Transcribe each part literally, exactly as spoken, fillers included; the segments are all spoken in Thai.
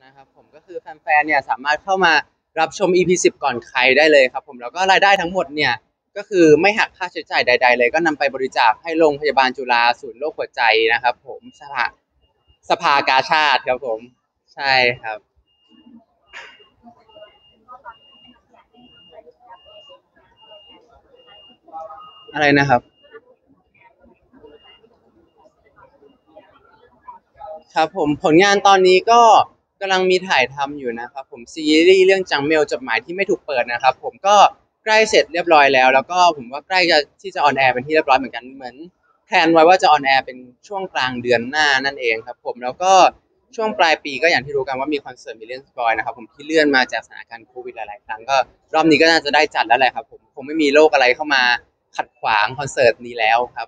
นะครับผมก็คือแฟนๆเนี่ยสามารถเข้ามารับชม อี พี สิบก่อนใครได้เลยครับผมแล้วก็รายได้ทั้งหมดเนี่ยก็คือไม่หักค่าใช้จ่ายใดๆเลยก็นำไปบริจาคให้โรงพยาบาลจุฬาศูนย์โรคหัวใจนะครับผมสภาสภากาชาดครับผมใช่ครับอะไรนะครับ ครับผมผลงานตอนนี้ก็กำลังมีถ่ายทำอยู่นะครับผมซีรีส์เรื่องจังเมลจดหมายที่ไม่ถูกเปิดนะครับผมก็ใกล้เสร็จเรียบร้อยแล้วแล้วก็ผมว่าใกล้จะที่จะออนแอร์เป็นที่เรียบร้อยเหมือนกันเหมือนแพลนไว้ว่าจะออนแอร์เป็นช่วงกลางเดือนหน้านั่นเองครับผมแล้วก็ช่วงปลายปีก็อย่างที่รู้กันว่ามีคอนเสิร์ตมิลเลียนสปอยนะครับผมที่เลื่อนมาจากสถานการณ์โควิดหลายๆครั้งก็รอบนี้ก็น่าจะได้จัดแล้วแหละครับผมคงไม่มีโรคอะไรเข้ามาขัดขวางคอนเสิร์ตนี้แล้วครับ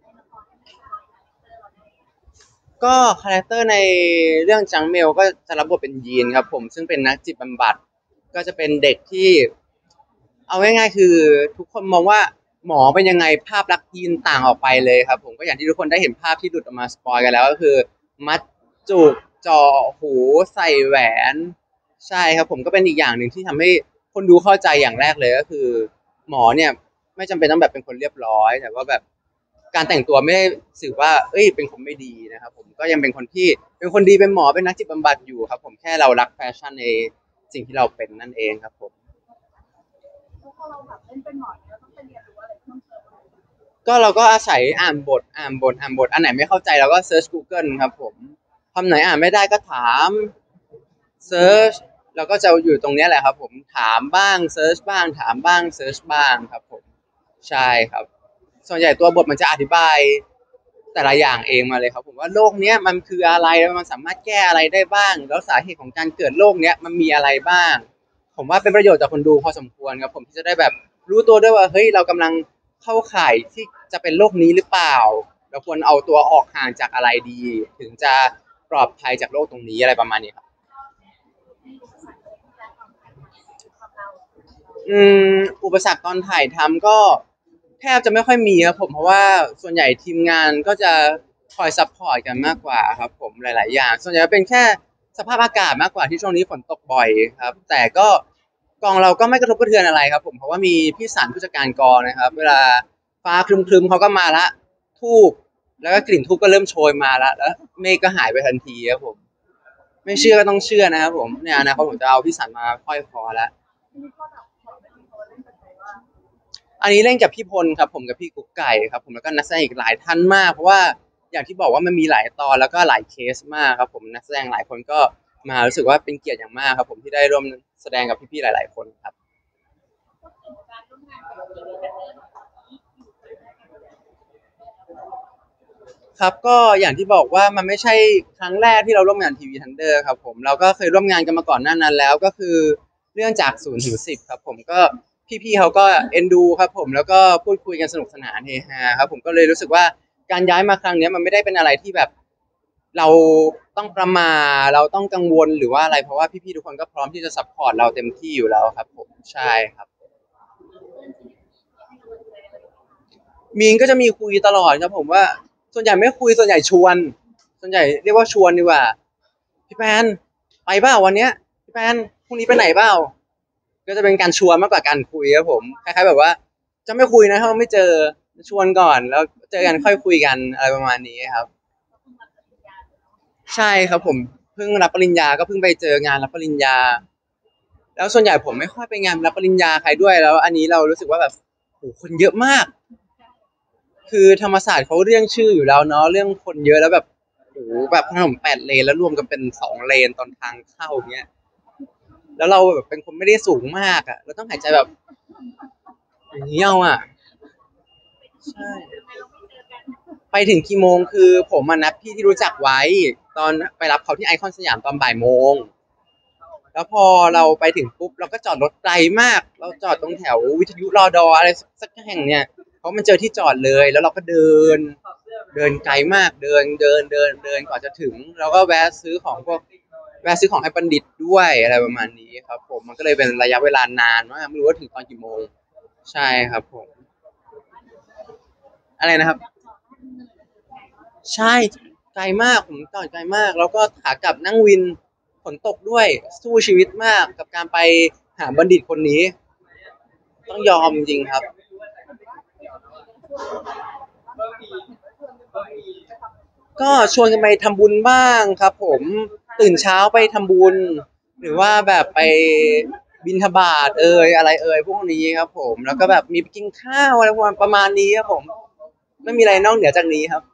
ก็คาแรคเตอร์ในเรื่องจังเมลก็จะรับบทเป็นยีนครับผมซึ่งเป็นนักจิตบำบัดก็จะเป็นเด็กที่เอาง่ายๆคือทุกคนมองว่าหมอเป็นยังไงภาพลักษณ์ยีนต่างออกไปเลยครับผมก็อย่างที่ทุกคนได้เห็นภาพที่หลุดออกมาสปอยกันแล้วก็คือมัดจุกเจาะหูใส่แหวนใช่ครับผมก็เป็นอีกอย่างหนึ่งที่ทำให้คนดูเข้าใจอย่างแรกเลยก็คือหมอเนี่ยไม่จำเป็นต้องแบบเป็นคนเรียบร้อยแต่ว่าแบบ การแต่งตัวไม่ได้สื่อว่าเอ้ยเป็นคนไม่ดีนะครับผมก็ยังเป็นคนที่เป็นคนดีเป็นหมอเป็นนักจิตบำบัดอยู่ครับผมแค่เรารักแฟชั่นในสิ่งที่เราเป็นนั่นเองครับผมแล้วพอเราแบบเล่นเป็นหมอเนี่ยเราต้องไปเรียนรู้อะไรเพิ่มเติมอะไรก็เราก็อาศัยอ่านบทอ่านบทอ่านบทอันไหนไม่เข้าใจเราก็เซิร์ช Google ครับผมคำไหนอ่านไม่ได้ก็ถามเซิร์ชเราก็จะอยู่ตรงเนี้ยแหละครับผมถามบ้างเซิร์ชบ้างถามบ้างเซิร์ชบ้างครับผมใช่ครับส่วนใหญ่ตัวบทมันจะอธิบาย แต่ละอย่างเองมาเลยครับผมว่าโรคเนี้ยมันคืออะไรแล้วมันสามารถแก้อะไรได้บ้างแล้วสาเหตุของการเกิดโรคเนี้ยมันมีอะไรบ้างผมว่าเป็นประโยชน์ต่อคนดูพอสมควรครับผมที่จะได้แบบรู้ตัวด้วยว่าเฮ้ยเรากำลังเข้าข่ายที่จะเป็นโรคนี้หรือเปล่าเราควรเอาตัวออกห่างจากอะไรดีถึงจะปลอดภัยจากโรคตรงนี้อะไรประมาณนี้ครับมีอุปสรรคอะไรที่แรกตอนถ่ายทำความเราอืมอุปสรรคตอนถ่ายทำก็แทบจะไม่ค่อยมีครับผมเพราะว่าส่วนใหญ่ทีมงานก็จะคอยซัพพอร์ตกันมากกว่าครับผมหลายๆอย่างส่วนใหญ่เป็นแค่สภาพอากาศมากกว่าที่ช่วงนี้ฝนตกบ่อยครับแต่ก็กองเราก็ไม่กระทบกระเทือนอะไรครับผมเพราะว่ามีพี่สันผู้จัดการกองนะครับเวลาฟ้าครึมๆเขาก็มาละทูบแล้วก็กลิ่นทูบก็เริ่มโชยมาละแล้วเมฆก็หายไปทันทีครับผมไม่เชื่อก็ต้องเชื่อนะครับผมเนี่ยอนาคตผมจะเอาพี่สันมาค่อยคอแล้วทีนี้พอแบบพอเป็นพอเล่นกับใครว่าอันนี้เล่นกับพี่พลครับผมกับพี่กุ๊กไก่ครับผมแล้วก็นักแสดงอีกหลายท่านมากเพราะว่าอย่างที่บอกว่ามันมีหลายตอนแล้วก็หลายเคสมากครับผมนักแสดงหลายคนก็มารู้สึกว่าเป็นเกียรติอย่างมากครับผมที่ได้ร่วมแสดงกับพี่ๆหลายๆคนครับพูดถึงการร่วมงานกับทีวีกันเนอร์ตอนนี้อยู่ครั้งแรกกันเลยครับก็อย่างที่บอกว่ามันไม่ใช่ครั้งแรกที่เราร่วมงานทีวีทันเดอร์ครับผมเราก็เคยร่วมงานกันมาก่อนหน้านั้นแล้วก็คือเรื่องจากศูนย์ถึงสิบครับผมก็พี่ๆเขาก็เอ็นดูครับผมแล้วก็พูดคุยกันสนุกสนานเฮฮาครับผมก็เลยรู้สึกว่าการย้ายมาครั้งเนี้ยมันไม่ได้เป็นอะไรที่แบบเราต้องประมาทเราต้องกังวลหรือว่าอะไรเพราะว่าพี่ๆทุกคนก็พร้อมที่จะซัพพอร์ตเราเต็มที่อยู่แล้วครับผมใช่ครับมีนก็จะมีคุยตลอดครับผมว่าส่วนใหญ่ไม่คุยส่วนใหญ่ชวนส่วนใหญ่เรียกว่าชวนดีกว่า พี่แปนไปเปล่าวันเนี้ยพี่แปนพรุ่งนี้ไปไหนเปล่าก็จะเป็นการชวนมากกว่าการคุยครับผมคล้ายๆแบบว่าจะไม่คุยนะถ้าไม่เจอชวนก่อนแล้วเจอกันค่อยคุยกันอะไรประมาณนี้ครับเราเพิ่งรับปริญญาเนาะใช่ครับผมเพิ่งรับปริญญาก็เพิ่งไปเจองานรับปริญญาแล้วส่วนใหญ่ผมไม่ค่อยไปงานรับปริญญาใครด้วยแล้วอันนี้เรารู้สึกว่าแบบโหคนเยอะมากคือธรรมศาสตร์เขาเรื่องชื่ออยู่แล้วเนาะเรื่องคนเยอะแล้วแบบโหแบบถนนแปดเลนแล้วรวมกันเป็นสองเลนตอนทางเข้าเงี้ย แล้วเราแบบเป็นคนไม่ได้สูงมากอ่ะเราต้องหายใจแบบอย่างนี้เอาอ่ะใช่ทำไมเราไม่เจอกันไปถึงกี่โมงคือผมมานัดพี่ที่รู้จักไว้ตอนไปรับเขาที่ไอคอนสยามตอนบ่ายโมงแล้วพอเราไปถึงปุ๊บเราก็จอดรถไกลมากเราจอดตรงแถววิทยุรอดออะไรสักแห่งเนี่ยเพราะมันเจอที่จอดเลยแล้วเราก็เดินเดินไกลมากเดินเดินเดินเดินกว่าจะถึงแล้วก็แวะซื้อของพวกแวะซื้อของให้บัณฑิตด้วยอะไรประมาณนี้ครับผมมันก็เลยเป็นระยะเวลานานมากไม่รู้ว่าถึงตอนกี่โมงใช่ครับผมอะไรนะครับ ใช่ไกลมากผมจอดไกลมากแล้วก็ขากลับนั่งวินฝนตกด้วยสู้ชีวิตมากกับการไปหาบัณฑิตคนนี้ต้องยอมจริงๆครับก็ชวนกันไปทำบุญบ้างครับผมตื่นเช้าไปทำบุญหรือว่าแบบไปบิณฑบาตเอ่ยอะไรเอ่ยพวกนี้ครับผมแล้วก็แบบมีไปกินข้าวอะไรประมาณนี้ครับผมไม่มีอะไรนอกเหนือจากนี้ครับ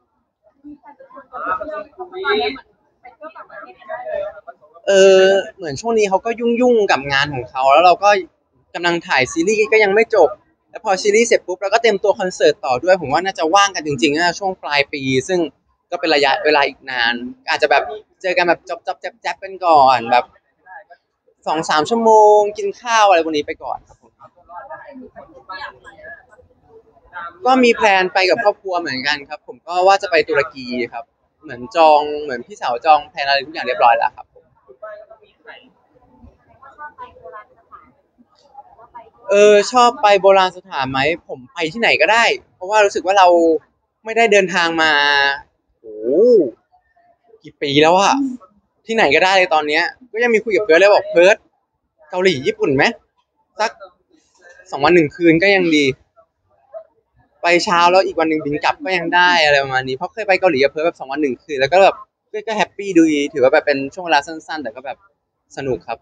เออเหมือนช่วงนี้เขาก็ยุ่งยุ่งกับงานของเขาแล้วเราก็กำลังถ่ายซีรีส์ก็ยังไม่จบแล้วพอซีรีส์เสร็จปุ๊บเราก็เตรียมตัวคอนเสิร์ตต่อด้วยผมว่าน่าจะว่างกันจริงๆนะช่วงปลายปีซึ่งก็เป็นระยะเวลาอีกนานอาจจะแบบเจอกันแบบจ๊อบจ๊อบแจ๊บแจ๊บกันก่อนแบบสองสามชั่วโมงกินข้าวอะไรพวกนี้ไปก่อนครับผมก็มีแพลนไปกับครอบครัวเหมือนกันครับผมก็ว่าจะไปตุรกีครับเหมือนจองเหมือนพี่สาวจองแพลนอะไรทุกอย่างเรียบร้อยแล้วครับ เออชอบไปโบราณสถานไหมผมไปที่ไหนก็ได้เพราะว่ารู้สึกว่าเราไม่ได้เดินทางมาโอ้กี่ปีแล้วอะที่ไหนก็ได้เลยตอนเนี้ยก็ยังมีคุยกับเพิร์ดเลยบอกเพิร์ดเกาหลีญี่ปุ่นไหมสักสองวันหนึ่งคืนก็ยังดีไปเช้าแล้วอีกวันหนึ่งบินกลับก็ยังได้อะไรประมาณนี้เพราะเคยไปเกาหลีกับเพิร์ดแบบสองวันหนึ่งคืนแล้วก็แบบก็ก็แฮปปี้ดีถือว่าแบบเป็นช่วงเวลาสั้นๆแต่ก็แบบสนุกครับ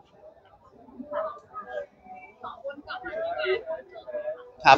ครับ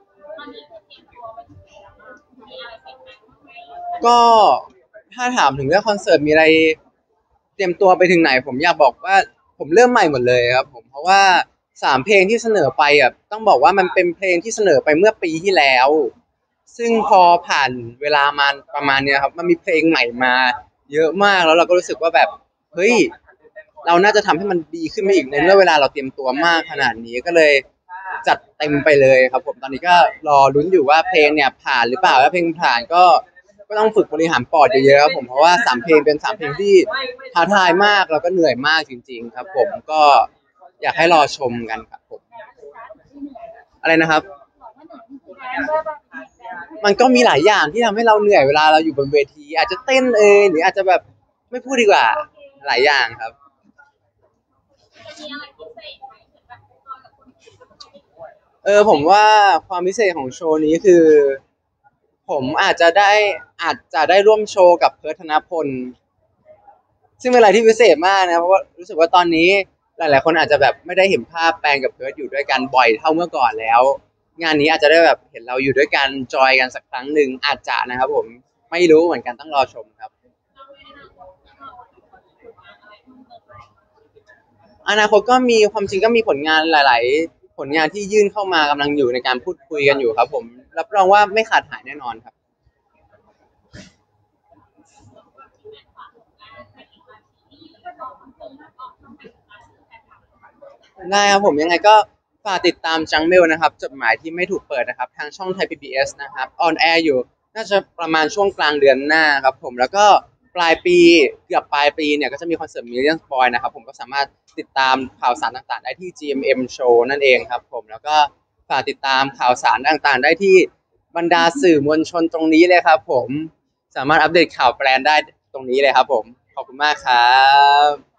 ก็ถ้าถามถึงเรื่องคอนเสิร์ตมีอะไรเตรียมตัวไปถึงไหนผมอยากบอกว่าผมเริ่มใหม่หมดเลยครับผมเพราะว่าสามเพลงที่เสนอไปอ่ะต้องบอกว่ามันเป็นเพลงที่เสนอไปเมื่อปีที่แล้วซึ่งพอผ่านเวลามาประมาณเนี้ยครับมันมีเพลงใหม่มาเยอะมากแล้วเราก็รู้สึกว่าแบบเฮ้ยเราน่าจะทำให้มันดีขึ้นไปอีกในเมื่อเวลาเราเตรียมตัวมากขนาดนี้ก็เลยจัดเต็มไปเลยครับผมตอนนี้ก็รอลุ้นอยู่ว่าเพลงเนี่ยผ่านหรือเปล่าถ้าเพลงผ่านก็ ก็ต้องฝึกบริหารปอดเยอะๆครับผมเพราะว่าสามเพลงเป็นสามเพลงที่ท้าทายมากแล้วก็เหนื่อยมากจริงๆครับผมก็อยากให้รอชมกันครับผมอะไรนะครับมันก็มีหลายอย่างที่ทำให้เราเหนื่อยเวลาเราอยู่บนเวทีอาจจะเต้นเอยหรืออาจจะแบบไม่พูดดีกว่าหลายอย่างครับเออผมว่าความพิเศษของโชว์นี้คือผมอาจจะได้อาจจะได้ร่วมโชว์กับเพิร์ทธนพล ซึ่งเป็นอะไรที่พิเศษมากนะเพราะว่ารู้สึกว่าตอนนี้หลายๆคนอาจจะแบบไม่ได้เห็นภาพแปลงกับเพิร์ดอยู่ด้วยกันบ่อยเท่าเมื่อก่อนแล้วงานนี้อาจจะได้แบบเห็นเราอยู่ด้วยกันจอยกันสักครั้งหนึ่งอาจจะนะครับผมไม่รู้เหมือนกันต้องรอชมครับอนาคตก็มีความจริงก็มีผลงานหลายๆผลงานที่ยื่นเข้ามากำลังอยู่ในการพูดคุยกันอยู่ครับผมรับรองว่าไม่ขาดหายแน่นอนครับได้ครับผมยังไงก็ฝากติดตามจังเมลนะครับจดหมายที่ไม่ถูกเปิดนะครับทางช่องไทย พี บี เอส นะครับออนแอร์อยู่น่าจะประมาณช่วงกลางเดือนหน้าครับผมแล้วก็ปลายปีเกือบปลายปีเนี่ยก็จะมีคอนเสิร์ต Million Boy นะครับผมก็สามารถติดตามข่าวสารต่างๆได้ที่ จี เอ็ม เอ็ม Show นั่นเองครับผมแล้วก็ฝากติดตามข่าวสารต่างๆได้ที่บรรดาสื่อมวลชนตรงนี้เลยครับผมสามารถอัปเดตข่าวแบรนด์ได้ตรงนี้เลยครับผมขอบคุณมากครับ